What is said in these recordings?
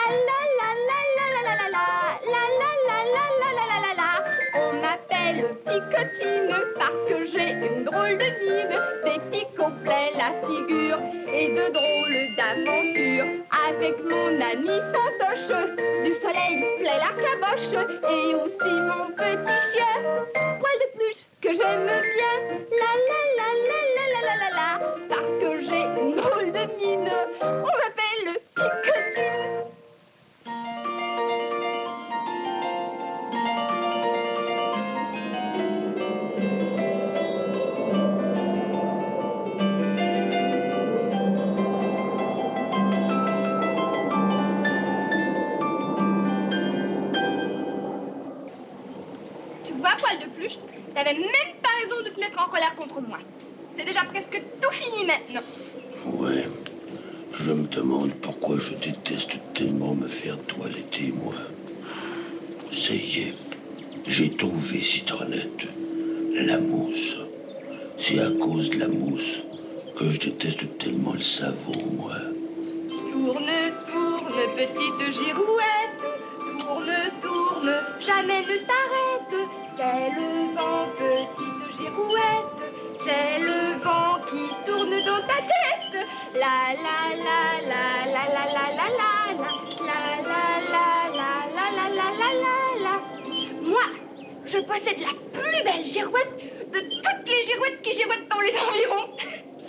On m'appelle Picotine parce que j'ai une drôle de mine, des picots plaît la figure et de drôles d'aventures. Avec mon ami Fantoche, du soleil plaît la caboche et aussi mon petit chien, poil de pluche que j'aime bien. Parce que j'ai une drôle de mine, on m'appelle Picotine. Poil de pluche, t'avais même pas raison de te mettre en colère contre moi. C'est déjà presque tout fini maintenant. Ouais, je me demande pourquoi je déteste tellement me faire toiletter, moi. Ça y est, j'ai trouvé Citronnette, la mousse. C'est à cause de la mousse que je déteste tellement le savon, moi. Tourne, tourne, petite girouette, tourne, tourne, jamais ne t'arrête. C'est le vent, petite girouette, c'est le vent qui tourne dans ta tête. La la la la la la la la la la la la la la la la la la. Moi, je possède la plus belle girouette de toutes les girouettes qui girouettent dans les environs.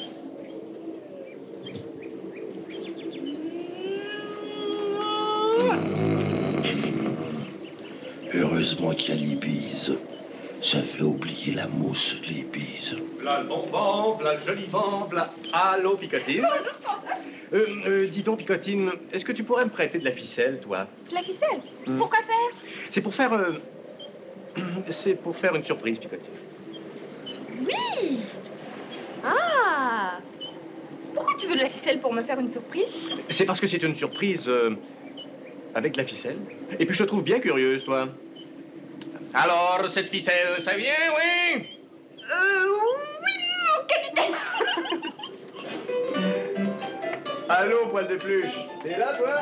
Heureusement qu'il y a les bises. Ça fait oublier la mousse, les bises. V'là le bon vent, v'là le joli vent, v'là... Allô, Picotine? Dis donc, Picotine, est-ce que tu pourrais me prêter de la ficelle, toi? De la ficelle? Pourquoi faire? C'est pour faire... C'est pour faire une surprise, Picotine. Oui! Ah! Pourquoi tu veux de la ficelle pour me faire une surprise? C'est parce que c'est une surprise avec de la ficelle. Et puis je te trouve bien curieuse, toi. Alors, cette ficelle, ça vient, oui? Oui, mon capitaine! Allô, poil de pluche. T'es là, toi?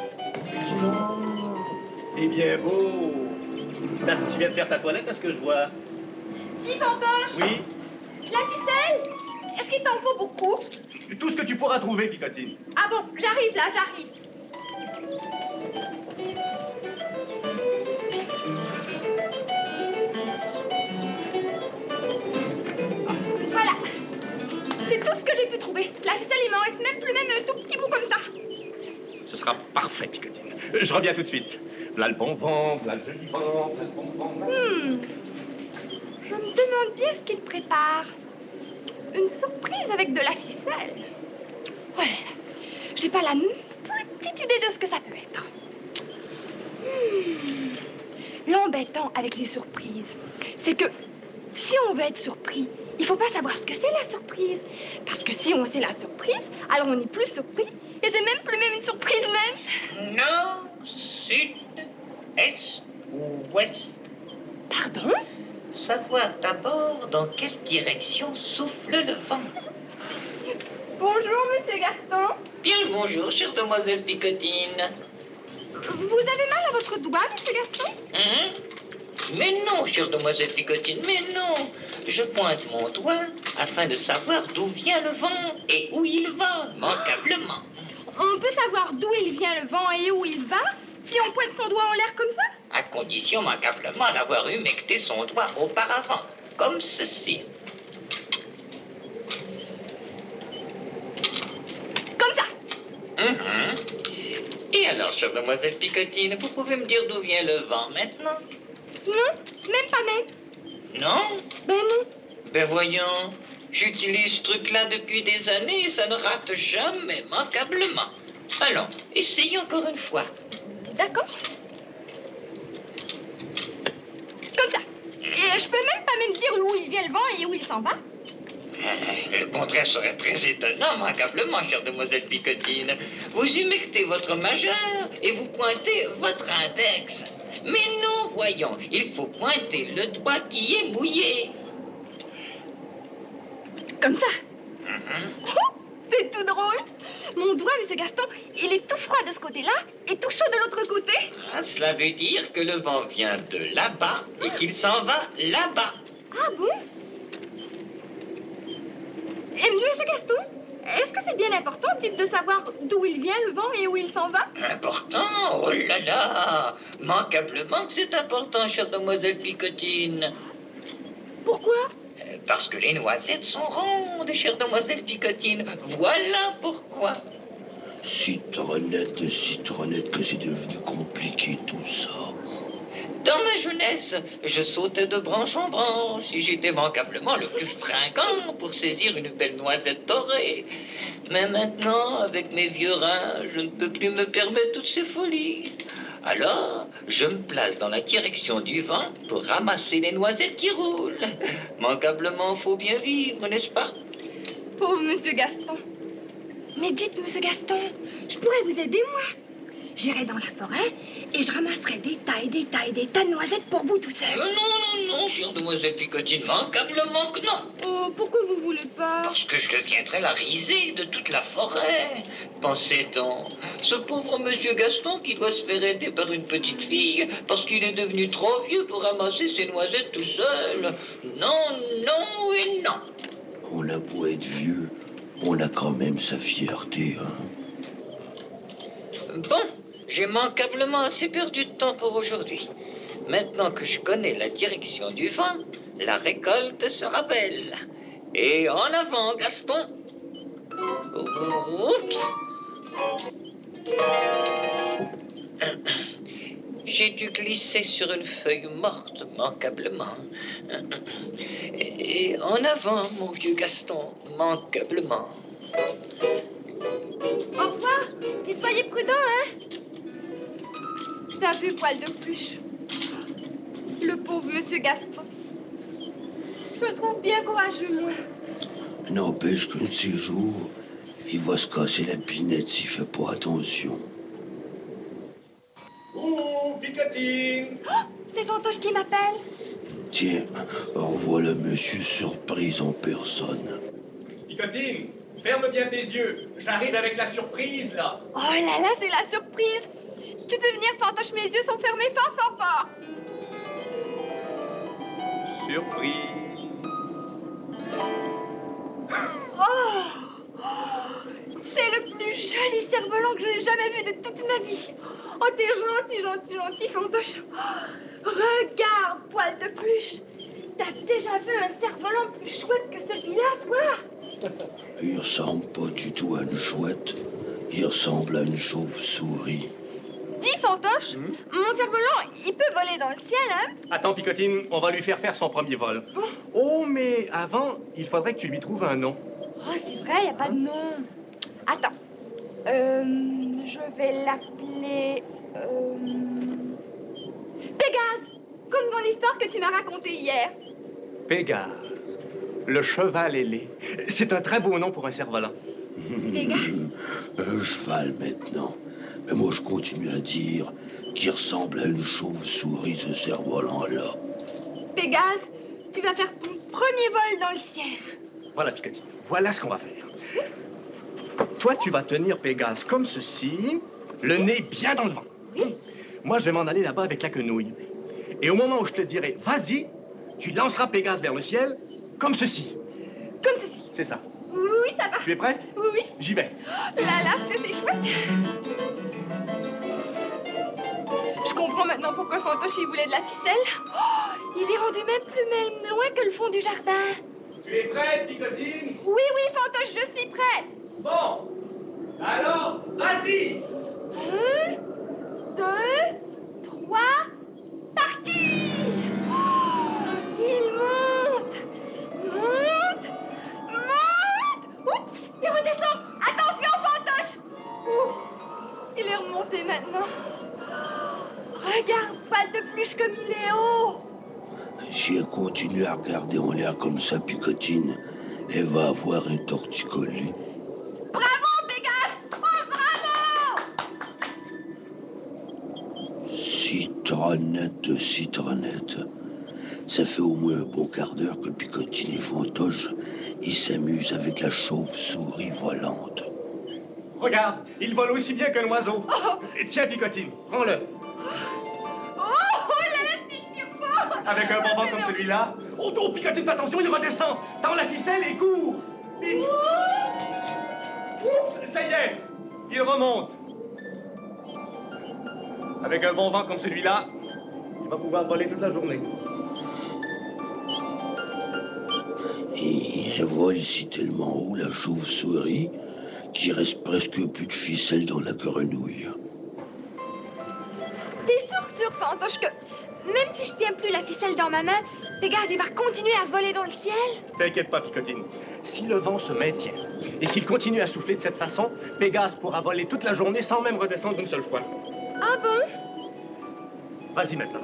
Eh bien, beau. Tu viens de faire ta toilette, à ce que je vois? Dis, Fantoche! Oui? La ficelle? Est-ce qu'il t'en faut beaucoup? Tout ce que tu pourras trouver, Picotine. Ah bon, j'arrive là, j'arrive. Voilà. C'est tout ce que j'ai pu trouver. La ficelle, il m'en reste même plus, même un tout petit bout comme ça. Ce sera parfait, Picotine. Je reviens tout de suite. V'là le bon vent, v'là le joli vent, v'là le bon vent. Je me demande bien ce qu'il prépare. Une surprise avec de la ficelle. Voilà. J'ai pas la petite idée de ce que ça peut être. L'embêtant avec les surprises, c'est que si on veut être surpris, il faut pas savoir ce que c'est la surprise. Parce que si on sait la surprise, alors on n'est plus surpris. Et c'est même plus même une surprise même. Nord, sud, est ou ouest? Pardon? Savoir d'abord dans quelle direction souffle le vent. Bonjour, monsieur Gaston. Bien le bonjour, chère demoiselle Picotine. Vous avez mal à votre doigt, monsieur Gaston? Hein? Mais non, chère demoiselle Picotine, mais non. Je pointe mon doigt afin de savoir d'où vient le vent et où il va, manquablement. On peut savoir d'où il vient le vent et où il va si on pointe son doigt en l'air comme ça? À condition manquablement d'avoir humecté son doigt auparavant, comme ceci. Comme ça. Et alors, chère demoiselle Picotine, vous pouvez me dire d'où vient le vent maintenant? Non, même pas même. Non? Ben non. Ben voyons, j'utilise ce truc-là depuis des années et ça ne rate jamais, manquablement. Allons, essayons encore une fois. D'accord. Comme ça. Et je peux même pas même dire où il vient le vent et où il s'en va. Le contraire serait très étonnant, manquablement, chère demoiselle Picotine. Vous humectez votre majeur et vous pointez votre index. Mais non, voyons, il faut pointer le doigt qui est mouillé. Comme ça. Oh, c'est tout drôle. Mon doigt, monsieur Gaston, il est tout froid de ce côté-là et tout chaud de l'autre côté. Ah, cela veut dire que le vent vient de là-bas et qu'il s'en va là-bas. Ah bon? Et monsieur Gaston, est-ce que c'est bien important, dites, de savoir d'où il vient le vent et où il s'en va? Important? Oh là là! Manquablement que c'est important, chère demoiselle Picotine. Pourquoi? Parce que les noisettes sont rondes, chère demoiselle Picotine. Voilà pourquoi. Citronnette, que c'est devenu compliqué tout ça. Dans ma jeunesse, je sautais de branche en branche et j'étais manquablement le plus fringant pour saisir une belle noisette dorée. Mais maintenant, avec mes vieux reins, je ne peux plus me permettre toutes ces folies. Alors, je me place dans la direction du vent pour ramasser les noisettes qui roulent. Manquablement, faut bien vivre, n'est-ce pas? Pauvre monsieur Gaston. Mais dites, monsieur Gaston, je pourrais vous aider, moi. J'irai dans la forêt et je ramasserai des tas de noisettes pour vous tout seul. Non, chère demoiselle Picotine, manquablement que non. Oh, pourquoi vous voulez pas? Parce que je deviendrai la risée de toute la forêt. Pensez donc, ce pauvre monsieur Gaston qui doit se faire aider par une petite fille parce qu'il est devenu trop vieux pour ramasser ses noisettes tout seul. Non et non. On a beau être vieux, on a quand même sa fierté, hein. Bon, j'ai manquablement assez perdu de temps pour aujourd'hui. Maintenant que je connais la direction du vent, la récolte sera belle. Et en avant, Gaston. Oups. J'ai dû glisser sur une feuille morte, manquablement. Et en avant, mon vieux Gaston, manquablement. Au revoir et soyez prudents, hein. T'as vu, Poil de Pluche? Le pauvre monsieur Gaston. Je le trouve bien courageux, moi. N'empêche qu'un de ces jours, il va se casser la pinette s'il fait pas attention. Oh, Picotine! Oh, c'est Fantoche qui m'appelle. Tiens, revoilà monsieur surprise en personne. Picotine, ferme bien tes yeux. J'arrive avec la surprise, là. Oh là là, c'est la surprise. Tu peux venir, Fantoche, mes yeux sont fermés fort. Surprise. Oh, c'est le plus joli cerf-volant que j'ai jamais vu de toute ma vie. Oh, t'es gentil, Fantoche. Regarde, Poil de Pluche. T'as déjà vu un cerf-volant plus chouette que celui-là, toi? Il ressemble pas du tout à une chouette. Il ressemble à une chauve-souris. Dis, Fantoche, mon cerf-volant, il peut voler dans le ciel, hein? Attends, Picotine, on va lui faire son premier vol. Oh, mais avant, il faudrait que tu lui trouves un nom. Oh, c'est vrai, y a pas de nom. Attends. Je vais l'appeler... Pégase, comme dans l'histoire que tu m'as racontée hier. Pégase, le cheval ailé. C'est un très beau nom pour un cerf-volant. Pégase. Un cheval maintenant. Mais moi, je continue à dire qu'il ressemble à une chauve-souris, ce cerf-volant-là. Pégase, tu vas faire ton premier vol dans le ciel. Voilà, Picotine, voilà ce qu'on va faire. Toi, tu vas tenir Pégase comme ceci, le nez bien dans le vent. Oui. Moi, je vais m'en aller là-bas avec la quenouille. Et au moment où je te dirai « vas-y », tu lanceras Pégase vers le ciel, comme ceci. Comme ceci. C'est ça. Oui, ça va. Tu es prête? Oui. J'y vais. Là, ce que c'est chouette. Je comprends maintenant pourquoi Fantoche il voulait de la ficelle. Oh, il est rendu même loin que le fond du jardin. Tu es prête, Picotine? Oui, Fantoche, je suis prête. Bon. Alors, vas-y. 1, 2, 3, parti! Oh, il monte! Oups, il redescend! Attention, Fantoche! Ouf, il est remonté maintenant. Regarde, Poil de Pluche, comme il est haut! Si elle continue à regarder en l'air comme ça, Picotine, elle va avoir un torticolis. Bravo, Pégase! Oh, bravo! Citronnette. Ça fait au moins un bon quart d'heure que Picotine et Fantoche, ils s'amusent avec la chauve-souris volante. Regarde, il vole aussi bien qu'un oiseau. Oh. Et tiens, Picotine, prends-le. Oh, l'élastique fort. Avec un bon vent comme celui-là. Oh non, Picotine, fais attention, il redescend. Tends la ficelle et cours. Vite. Oups, ça y est, il remonte. Avec un bon vent comme celui-là, il va pouvoir voler toute la journée. Et elle vole ici tellement haut, la chauve-souris, qu'il reste presque plus de ficelle dans la grenouille. T'es sûr, Fantoche, que même si je tiens plus la ficelle dans ma main, Pégase, il va continuer à voler dans le ciel? T'inquiète pas, Picotine. Si le vent se maintient, et s'il continue à souffler de cette façon, Pégase pourra voler toute la journée sans même redescendre une seule fois. Ah bon? Vas-y maintenant.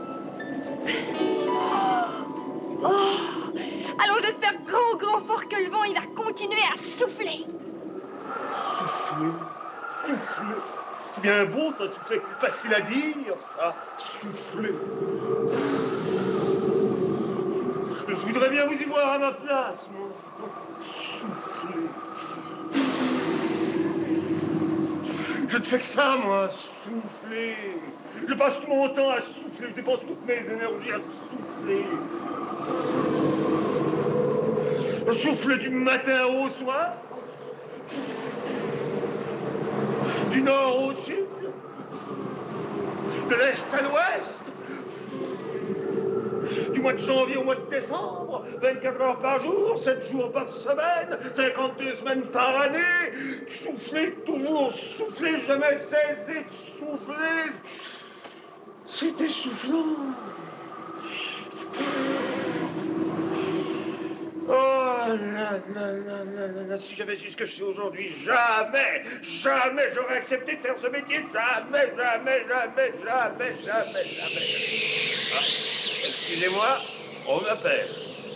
Oh! Alors j'espère grand fort que le vent, il va continuer à souffler. Souffler, souffler. C'est bien beau, ça, souffler. Facile à dire, ça. Souffler. Je voudrais bien vous y voir à ma place, moi. Souffler. Je ne fais que ça, moi, souffler. Je passe tout mon temps à souffler, je dépense toutes mes énergies à souffler. Le souffle du matin au soir, du nord au sud, de l'est à l'ouest, du mois de janvier au mois de décembre, 24 heures par jour, 7 jours par semaine, 52 semaines par année, souffler, toujours souffler, jamais cesser de souffler. C'est essoufflant. Oh là là là là là, si j'avais su ce que je sais aujourd'hui, jamais j'aurais accepté de faire ce métier. Jamais. Ah, excusez-moi, on m'appelle.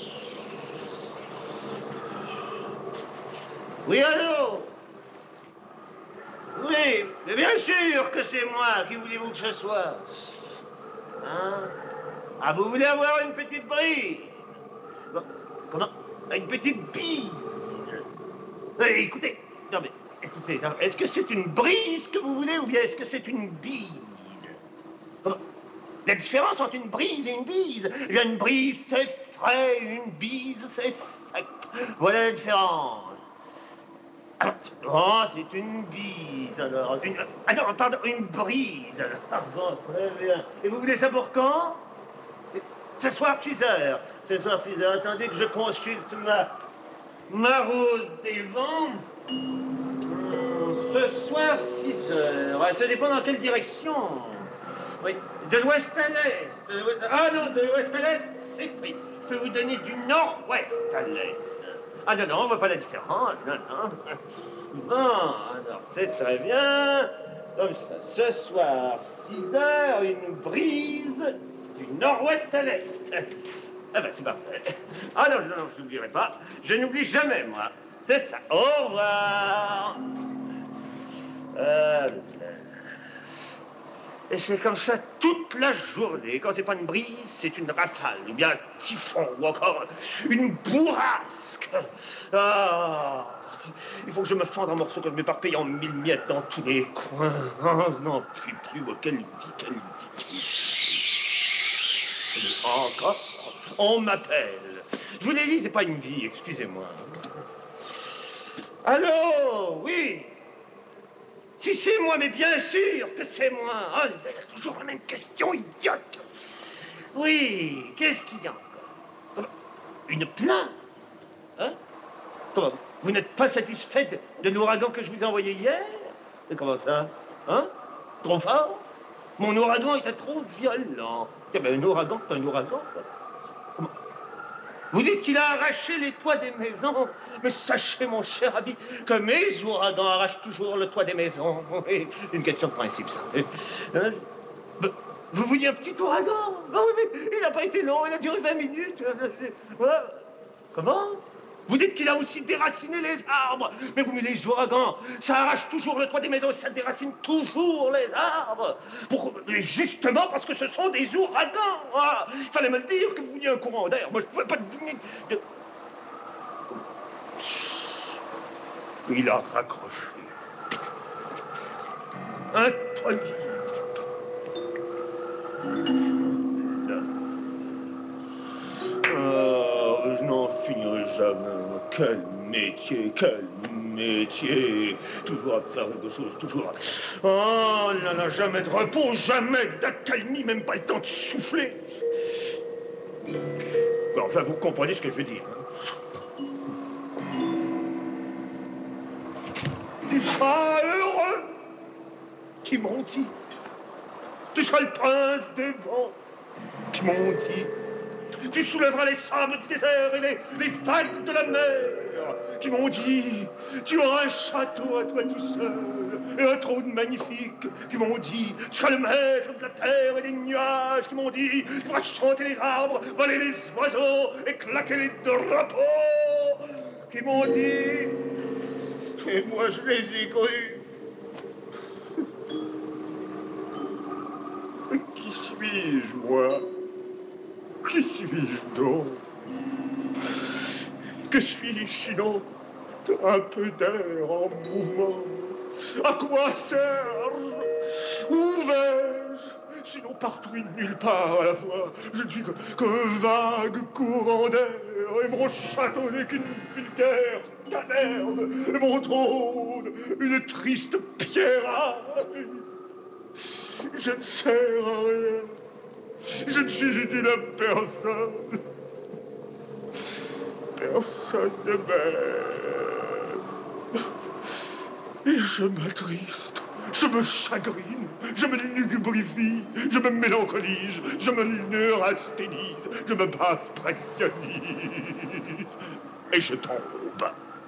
Oui, allô? Oui, mais bien sûr que c'est moi. Qui voulez-vous que ce soit? Hein? Ah, vous voulez avoir une petite brise? Bon, comment? Une petite bise? Écoutez, non mais, écoutez, est-ce que c'est une brise que vous voulez ou bien est-ce que c'est une bise? Comment? La différence entre une brise et une bise? Eh bien, une brise, c'est frais, une bise, c'est sec. Voilà la différence. Oh, c'est une bise, alors. Alors, pardon, une brise, alors. Ah, bon, très bien. Et vous voulez ça pour quand? Ce soir, 6 heures. Ce soir, 6 heures. Attendez que je consulte ma rose des vents. Ce soir, 6 heures. Ça dépend dans quelle direction. Oui, de l'ouest à l'est. Ah non, de l'ouest à l'est, c'est pris. Je peux vous donner du nord-ouest à l'est. Ah non, on voit pas la différence. Non. Bon, alors c'est très bien. Comme ça, ce soir, 6 heures, une brise du nord-ouest à l'est. Ah ben, c'est parfait. Ah non, je n'oublierai pas. Je n'oublie jamais, moi. C'est ça. Au revoir. Et c'est comme ça toute la journée. Quand c'est pas une brise, c'est une rafale, ou bien un typhon, ou encore une bourrasque. Ah, il faut que je me fende en morceaux, que je m'éparpille en 1000 miettes dans tous les coins. Oh, non, plus, oh, quelle vie. Encore, on m'appelle. Je vous l'ai dit, c'est pas une vie, excusez-moi. Allô, oui. Si c'est moi, mais bien sûr que c'est moi. Oh, toujours la même question idiote. Oui, qu'est-ce qu'il y a encore? Comment? Une plainte? Hein? Comment? Vous n'êtes pas satisfait de l'ouragan que je vous ai envoyé hier? Et comment ça? Hein? Trop fort? Mon ouragan était trop violent. Eh ben, un ouragan, c'est un ouragan, ça. Comment? Vous dites qu'il a arraché les toits des maisons, mais sachez, mon cher ami, que mes ouragans arrachent toujours le toit des maisons. Oui, une question de principe, ça. Vous vouliez un petit ouragan? Ah oui, mais il n'a pas été long, il a duré 20 minutes. Comment? Vous dites qu'il a aussi déraciné les arbres. Mais oui, mais les ouragans, ça arrache toujours le toit des maisons, ça déracine toujours les arbres. Mais justement parce que ce sont des ouragans. Ah, il fallait me le dire que vous vouliez un courant d'air. Moi, je ne pouvais pas deviner. Il a raccroché. impoli. Oh, je n'en finirai jamais. Quel métier, quel métier. Toujours à faire quelque chose, toujours à... Oh là là, jamais de repos, jamais d'accalmie, même pas le temps de souffler. Bon, enfin, vous comprenez ce que je veux dire. Tu seras heureux, qui m'ont dit. Tu seras le prince des vents, qui m'ont dit. Tu soulèveras les sables du désert et les vagues de la mer, qui m'ont dit. Tu auras un château à toi tout seul et un trône magnifique, qui m'ont dit. Tu seras le maître de la terre et des nuages, qui m'ont dit. Tu feras chanter les arbres, voler les oiseaux et claquer les drapeaux, qui m'ont dit. Et moi, je les ai crus. Qui suis-je, moi? Qui suis-je donc? Que suis-je sinon un peu d'air en mouvement? À quoi sers-je? Où vais-je? Sinon partout et nulle part à la fois. Je ne suis qu'un vague courant d'air, et mon château n'est qu'une vulgaire caverne, et mon trône une triste pierraille. Je ne sers à rien. Je ne suis utile à personne. Personne ne m'aime. Et je m'attriste, je me chagrine, je me lugubrifie, je me mélancolise, je me neurasthénise, je me basse pressionnise. Et je tombe.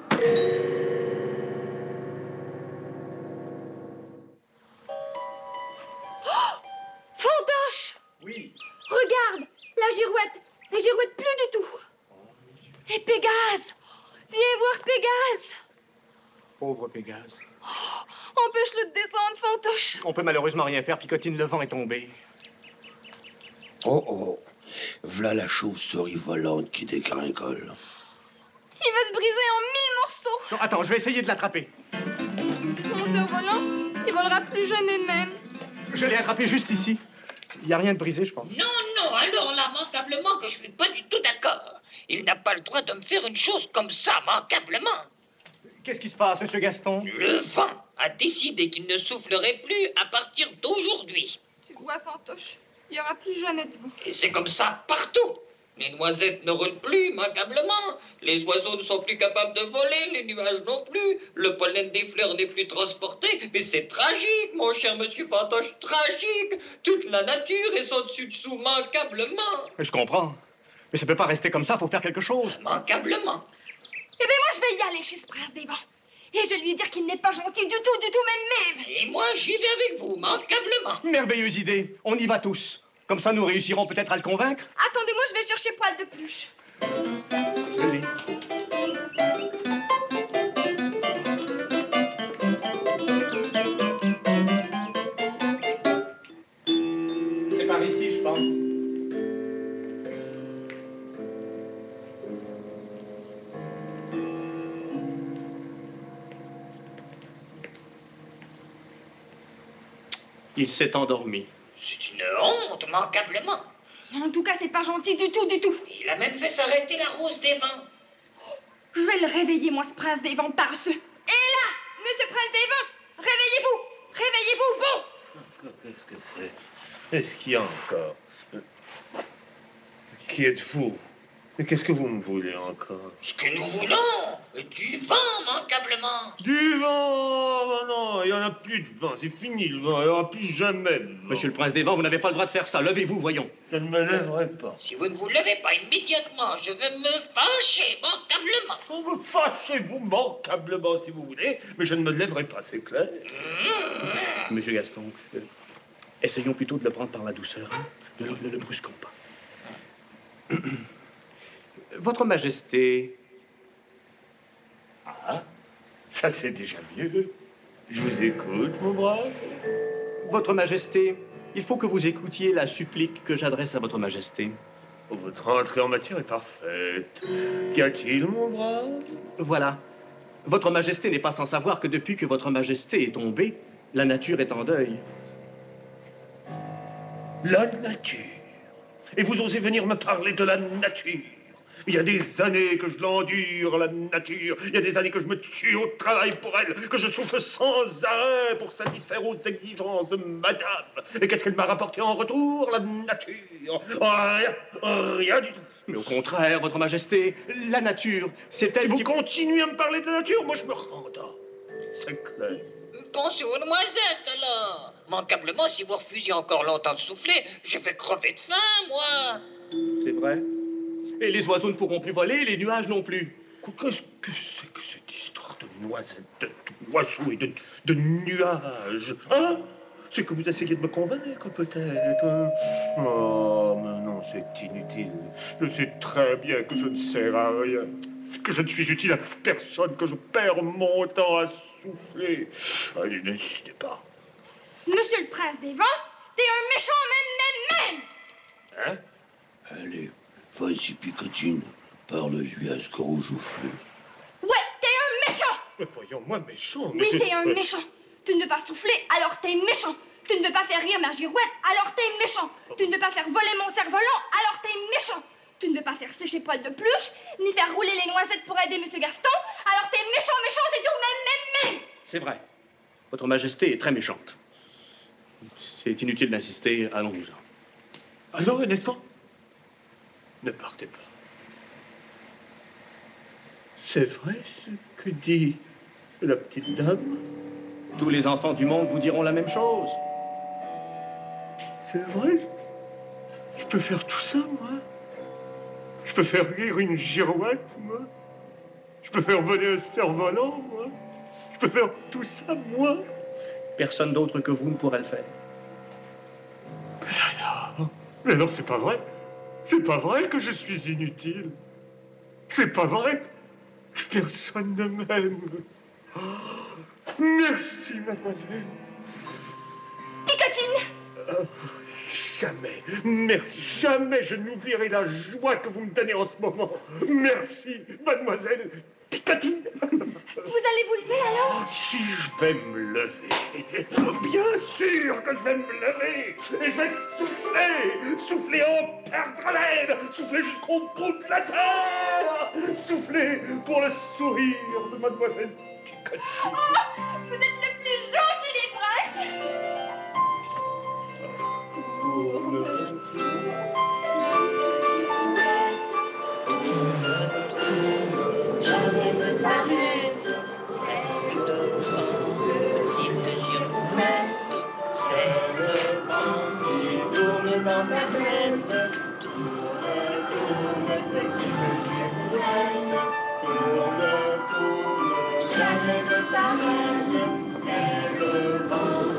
Fantoche! Oui. Regarde, la girouette plus du tout. Et Pégase, viens voir Pégase. Pauvre Pégase. Empêche-le de descendre, Fantoche. On peut malheureusement rien faire, Picotine, le vent est tombé. Oh, oh. V'là la chauve-souris volante qui dégringole. Il va se briser en 1000 morceaux. Non, attends, je vais essayer de l'attraper. Mon cerf-volant, il volera plus jamais même. Je l'ai attrapé juste ici. Il n'y a rien de brisé, je pense. Non, non, alors lamentablement que je suis pas du tout d'accord. Il n'a pas le droit de me faire une chose comme ça, manquablement. Qu'est-ce qui se passe, monsieur Gaston? Le vent a décidé qu'il ne soufflerait plus à partir d'aujourd'hui. Tu vois, Fantoche, il n'y aura plus jamais de vent. Et c'est comme ça partout. Les noisettes ne roulent plus, manquablement. Les oiseaux ne sont plus capables de voler, les nuages non plus. Le pollen des fleurs n'est plus transporté. Mais c'est tragique, mon cher monsieur Fantoche, tragique. Toute la nature est au-dessus-dessous, manquablement. Je comprends. Mais ça peut pas rester comme ça, faut faire quelque chose. Manquablement. Eh bien, moi, je vais y aller chez ce prince des vents. Et je lui dire qu'il n'est pas gentil du tout, même. Et moi, j'y vais avec vous, manquablement. Merveilleuse idée. On y va tous. Comme ça, nous réussirons peut-être à le convaincre. Attendez-moi, je vais chercher Poil de Pluche. Allez. C'est par ici, je pense. Il s'est endormi. C'est une honte, manquablement. En tout cas, c'est pas gentil du tout. Il a même fait s'arrêter la rose des vents. Je vais le réveiller, moi, ce prince des vents paresseux. Et là, monsieur prince des vents, réveillez-vous, bon. Qu'est-ce que c'est? Est-ce qu'il y a encore? Qui êtes-vous? Mais qu'est-ce que vous me voulez encore? Ce que nous voulons, du vent, manquablement. Du vent! Oh non, il n'y en a plus de vent, c'est fini le vent, il n'y aura plus jamais de vent. Monsieur le prince des vents, vous n'avez pas le droit de faire ça. Levez-vous, voyons. Je ne me lèverai pas. Si vous ne vous levez pas immédiatement, je vais me fâcher, manquablement. Vous me fâchez-vous manquablement si vous voulez, mais je ne me lèverai pas, c'est clair. Monsieur Gaston, essayons plutôt de le prendre par la douceur. Hein? Ne le brusquons pas. Votre Majesté... Ah, ça c'est déjà mieux. Je vous écoute, mon brave. Votre Majesté, il faut que vous écoutiez la supplique que j'adresse à votre Majesté. Oh, votre entrée en matière est parfaite. Qu'y a-t-il, mon brave? Voilà. Votre Majesté n'est pas sans savoir que depuis que votre Majesté est tombée, La nature est en deuil. La nature. Et vous osez venir me parler de la nature. Il y a des années que je l'endure, la nature. Il y a des années que je me tue au travail pour elle, que je souffle sans arrêt pour satisfaire aux exigences de madame. Et qu'est-ce qu'elle m'a rapporté en retour, la nature? Rien, rien du tout. Mais au contraire, votre majesté, la nature, c'est elle Si vous qui... continuez à me parler de la nature, moi je me rendors. C'est clair. Pensez aux noisettes, alors. Manquablement, si vous refusiez encore longtemps de souffler, je vais crever de faim, moi. C'est vrai. Et les oiseaux ne pourront plus voler, et les nuages non plus. Qu'est-ce que c'est que cette histoire de noisettes, d'oiseaux et de nuages? Hein? C'est que vous essayez de me convaincre, peut-être. Oh, mais non, c'est inutile. Je sais très bien que je ne sers à rien. Que je ne suis utile à personne, que je perds mon temps à souffler. Allez, n'insistez pas. Monsieur le prince des vents, t'es un méchant même. Hein? Allez, vas-y, Picotine, parle-lui à ce gros joufflu. Ouais, t'es un méchant. Mais voyons, moi, méchant. Oui, t'es un méchant. Tu ne veux pas souffler, alors t'es méchant. Tu ne veux pas faire rire ma girouette, alors t'es méchant. Tu ne veux pas faire voler mon cerf-volant, alors t'es méchant. Tu ne veux pas faire sécher poil de pluche, ni faire rouler les noisettes pour aider Monsieur Gaston, alors t'es méchant, c'est tout, même. C'est vrai. Votre majesté est très méchante. C'est inutile d'insister, allons-nous-en. Alors, un instant. Ne partez pas. C'est vrai ce que dit la petite dame? Tous les enfants du monde vous diront la même chose. C'est vrai? Je peux faire tout ça, moi? Je peux faire rire une girouette, moi? Je peux faire voler un cerf-volant, moi? Je peux faire tout ça, moi? Personne d'autre que vous ne pourrait le faire. Mais alors, c'est pas vrai. C'est pas vrai que je suis inutile. C'est pas vrai que personne ne m'aime. Oh, merci, mademoiselle. Picotine. Jamais, merci, jamais je n'oublierai la joie que vous me donnez en ce moment. Merci, mademoiselle Picotine. Vous allez vous lever alors? Si je vais me lever, bien sûr que je vais me lever. Et je vais souffler en perdre haleine, souffler jusqu'au bout de la terre, souffler pour le sourire de mademoiselle Picotine. Oh, vous êtes le plus gentil des princes. Jamais ne t'arrête, c'est le vent, petite girouette, c'est le vent qui tourne dans ta tête. Tourne, petite girouette, tourne, jamais ne t'arrête, c'est le vent